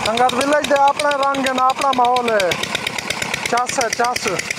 संगत विलेज दे अपने रंग है ना अपना माहौल है चस है चस